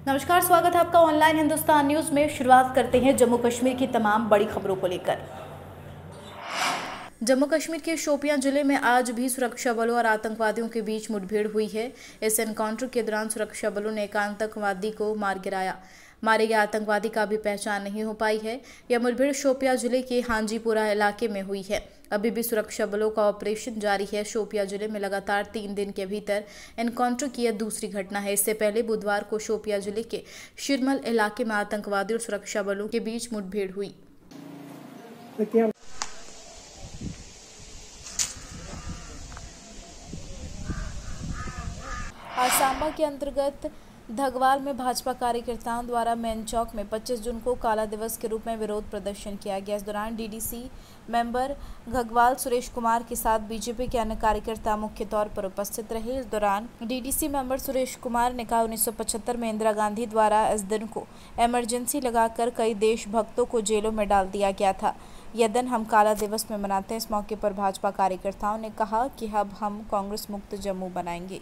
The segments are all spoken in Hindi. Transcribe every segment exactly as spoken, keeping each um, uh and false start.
नमस्कार, स्वागत है आपका ऑनलाइन हिंदुस्तान न्यूज में। शुरुआत करते हैं जम्मू कश्मीर की तमाम बड़ी खबरों को लेकर। जम्मू कश्मीर के शोपियां जिले में आज भी सुरक्षा बलों और आतंकवादियों के बीच मुठभेड़ हुई है। इस एनकाउंटर के दौरान सुरक्षा बलों ने एक आतंकवादी को मार गिराया। मारे गए आतंकवादी का भी पहचान नहीं हो पाई है। यह मुठभेड़ शोपियां जिले के हांजीपुरा इलाके में हुई है। अभी भी सुरक्षा बलों का ऑपरेशन जारी है। शोपियां जिले में लगातार तीन दिन के भीतर एनकाउंटर की यह दूसरी घटना है। इससे पहले बुधवार को शोपियां जिले के शिरमल इलाके में आतंकवादियों और सुरक्षा बलों के बीच मुठभेड़ हुई। आज सांबा के अंतर्गत धगवाल में भाजपा कार्यकर्ताओं द्वारा मेन चौक में पच्चीस जून को काला दिवस के रूप में विरोध प्रदर्शन किया गया। इस दौरान डीडीसी मेंबर घगवाल सुरेश कुमार के साथ बीजेपी के अन्य कार्यकर्ता मुख्य तौर पर उपस्थित रहे। इस दौरान डीडीसी मेंबर सुरेश कुमार ने कहा, उन्नीस सौ पचहत्तर में इंदिरा गांधी द्वारा इस दिन को इमरजेंसी लगाकर कई देशभक्तों को जेलों में डाल दिया गया था। यह दिन हम काला दिवस में मनाते हैं। इस मौके पर भाजपा कार्यकर्ताओं ने कहा कि अब हम कांग्रेस मुक्त जम्मू बनाएंगे।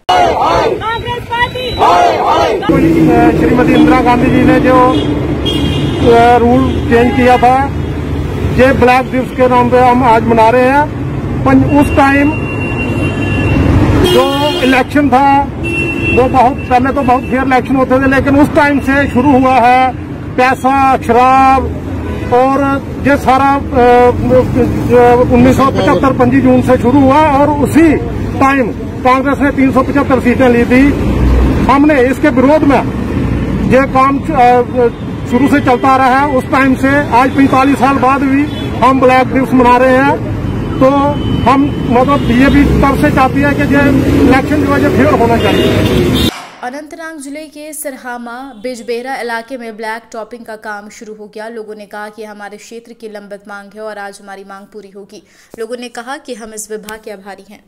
श्रीमती इंदिरा गांधी जी ने जो रूल चेंज किया था, ये ब्लैक दिवस के नाम पे हम आज मना रहे हैं। उस टाइम जो इलेक्शन था वो बहुत पहले तो बहुत फेयर इलेक्शन होते थे, लेकिन उस टाइम से शुरू हुआ है पैसा, शराब और ये सारा उन्नीस सौ पचहत्तर पच्चीस जून से शुरू हुआ और उसी टाइम कांग्रेस ने तीन सौ पचहत्तर सीटें ली थी। हमने इसके विरोध में ये काम शुरू से चलता रहा है। उस टाइम से आज पैंतालीस साल बाद भी हम ब्लैक दिवस मना रहे हैं। तो हम मतलब ये भी तब से चाहती है कि ये इलेक्शन जो है फेयर होना चाहिए। अनंतनाग जिले के सरहामा बिजबेहरा इलाके में ब्लैक टॉपिंग का काम शुरू हो गया। लोगों ने कहा कि हमारे क्षेत्र की लंबित मांग है और आज हमारी मांग पूरी होगी। लोगों ने कहा कि हम इस विभाग के आभारी हैं।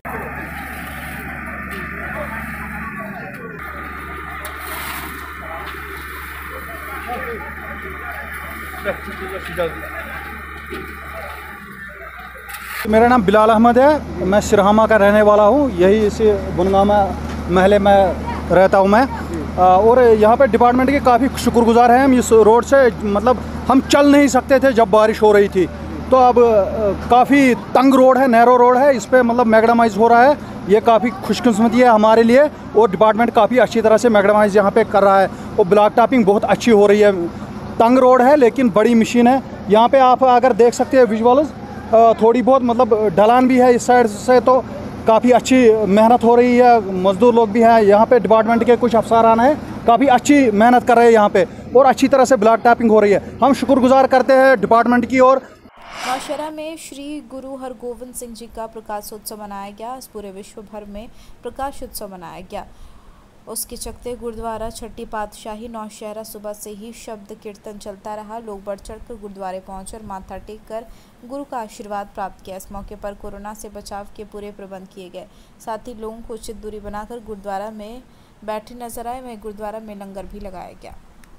मेरा नाम बिलाल अहमद है, मैं सिरहामा का रहने वाला हूँ। यही इसी बुनगामा महल्ले में रहता हूँ मैं। और यहाँ पे डिपार्टमेंट के काफ़ी शुक्रगुजार हैं हम। इस रोड से मतलब हम चल नहीं सकते थे जब बारिश हो रही थी, तो अब काफ़ी तंग रोड है, नैरो रोड है, इस पर मतलब मैगडमाइज हो रहा है। ये काफ़ी खुशकिस्मती है हमारे लिए और डिपार्टमेंट काफ़ी अच्छी तरह से मैगडमाइज यहाँ पे कर रहा है और ब्लॉक टॉपिंग बहुत अच्छी हो रही है। तंग रोड है लेकिन बड़ी मशीन है। यहाँ पे आप अगर देख सकते हैं विजुअल्स, थोड़ी बहुत मतलब ढलान भी है इस साइड से, तो काफ़ी अच्छी मेहनत हो रही है। मजदूर लोग भी हैं यहाँ पे, डिपार्टमेंट के कुछ अफसरान हैं, काफ़ी अच्छी मेहनत कर रहे हैं यहाँ पे और अच्छी तरह से ब्लॉक टॉपिंग हो रही है। हम शुक्रगुजार करते हैं डिपार्टमेंट की। और नौशहरा में श्री गुरु हरगोविंद सिंह जी का प्रकाशोत्सव मनाया गया। इस पूरे विश्व भर में प्रकाश उत्सव मनाया गया। उसके चलते गुरुद्वारा छठी पातशाही नौशहरा सुबह से ही शब्द कीर्तन चलता रहा। लोग बढ़ चढ़ कर गुरुद्वारे पहुंचे और माथा टेक कर गुरु का आशीर्वाद प्राप्त किया। इस मौके पर कोरोना से बचाव के पूरे प्रबंध किए गए। साथ ही लोगों को उचित दूरी बनाकर गुरुद्वारा में बैठे नजर आए। वहीं गुरुद्वारा में लंगर भी लगाया गया।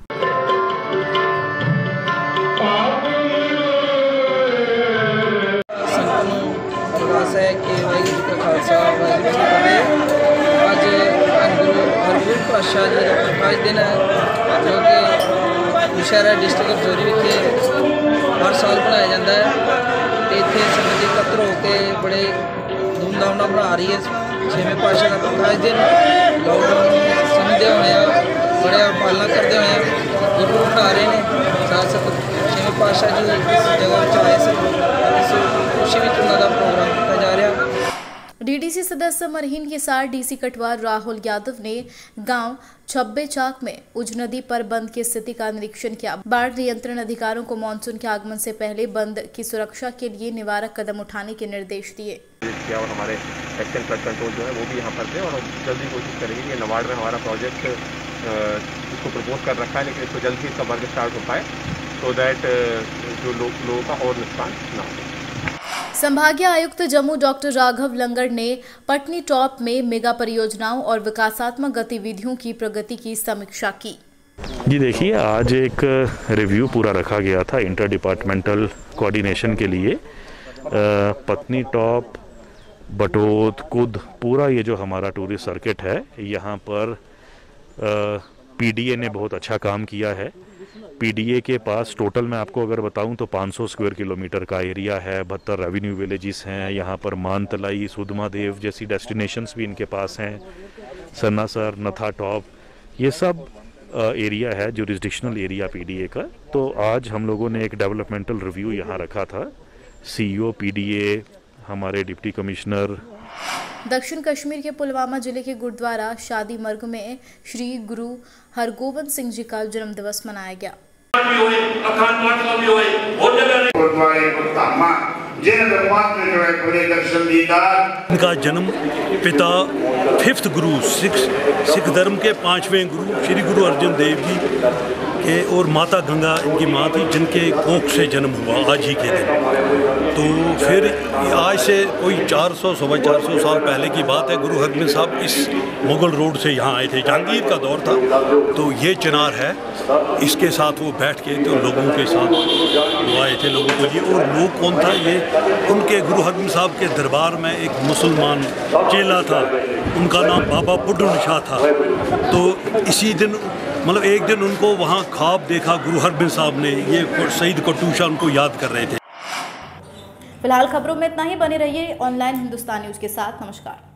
पातशाह जी का प्रकाश दिन है जो कि नौशहरा डिस्ट्रिक्ट रजौरी विखे हर साल बनाया जाता है। इतने संगत एकत्र होकर बड़े धूमधाम ਨਾਲ बना रही है छेवें पातशाह का प्रकाश दिन। लॉकडाउन समझते हुए बड़े पालना करते हुए गुरु बना रहे हैं। साथ साथ छेवें पातशाह जी इस जगह आए से इस खुशी में उन्होंने प्रोग्राम किया जा रहा। डीडीसी सदस्य मरहीन के साथ डीसी कटवा राहुल यादव ने गांव छब्बे चाक में उज नदी पर बंद की स्थिति का निरीक्षण किया। बाढ़ नियंत्रण अधिकारियों को मानसून के आगमन से पहले बंद की सुरक्षा के लिए निवारक कदम उठाने के निर्देश दिए। और हमारे एक्शन फ्लड कंट्रोल जो है वो भी यहाँ पर थे और जल्दी कोशिश करेंगे कि नवाड़ में हमारा प्रोजेक्ट इसको प्रपोज कर रखा है, लेकिन इसको जल्दी इसका वर्क स्टार्ट हो पाए सो दैट जो लोग लोगों का और नुकसान ना हो। संभागीय आयुक्त जम्मू डॉक्टर राघव लंगड़ ने पटनी टॉप में मेगा परियोजनाओं और विकासात्मक गतिविधियों की प्रगति की समीक्षा की। जी देखिए, आज एक रिव्यू पूरा रखा गया था इंटर डिपार्टमेंटल कोऑर्डिनेशन के लिए। पटनी टॉप, बटोत, कुद, पूरा ये जो हमारा टूरिस्ट सर्किट है, यहाँ पर पीडीए ने बहुत अच्छा काम किया है। पीडीए के पास टोटल मैं आपको अगर बताऊं तो पाँच सौ स्क्वायर किलोमीटर का एरिया है, बहत्तर रेवेन्यू विलेजेस हैं, यहाँ पर मानतलाई, सुधमादेव जैसी डेस्टिनेशंस भी इनके पास हैं, सन्नासर, नथा टॉप, ये सब एरिया है जुरिस्डिक्शनल एरिया पीडीए का। तो आज हम लोगों ने एक डेवलपमेंटल रिव्यू यहाँ रखा था। सीईओ पीडीए, हमारे डिप्टी कमिश्नर। दक्षिण कश्मीर के पुलवामा जिले के गुरुद्वारा शादी मर्ग में श्री गुरु हरगोबिंद सिंह जी का जन्म दिवस मनाया गया। इनका जन्म पिता फिफ्थ गुरु सिख सिख धर्म के पांचवें गुरु श्री गुरु अर्जन देव जी के और माता गंगा इनकी माँ थी, जिनके कोख से जन्म हुआ आज ही के दिन। तो फिर आज से कोई चार सौ सवा चार सौ साल पहले की बात है, गुरु हरगोबिंद साहब इस मुगल रोड से यहाँ आए थे, जहांगीर का दौर था। तो ये चिनार है, इसके साथ वो बैठ के तो लोगों के साथ वो आए थे लोगों को लिए। और लोग कौन था ये, उनके गुरु हरगोबिंद साहब के दरबार में एक मुसलमान चेला था, उनका नाम बाबा बुड्ढन शाह था। तो इसी दिन मतलब एक दिन उनको वहाँ ख्वाब देखा गुरु हरगोबिंद साहब ने, ये शहीद कट्टू शाह उनको याद कर रहे थे। फिलहाल खबरों में इतना ही। बने रहिए ऑनलाइन हिंदुस्तान न्यूज के साथ। नमस्कार।